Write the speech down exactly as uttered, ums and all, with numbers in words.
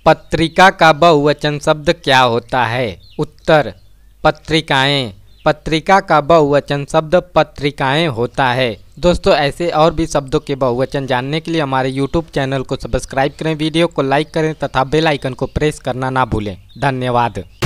पत्रिका का बहुवचन शब्द क्या होता है? उत्तर पत्रिकाएं। पत्रिका का बहुवचन शब्द पत्रिकाएं होता है। दोस्तों, ऐसे और भी शब्दों के बहुवचन जानने के लिए हमारे यूट्यूब चैनल को सब्सक्राइब करें, वीडियो को लाइक करें तथा बेल आइकन को प्रेस करना ना भूलें। धन्यवाद।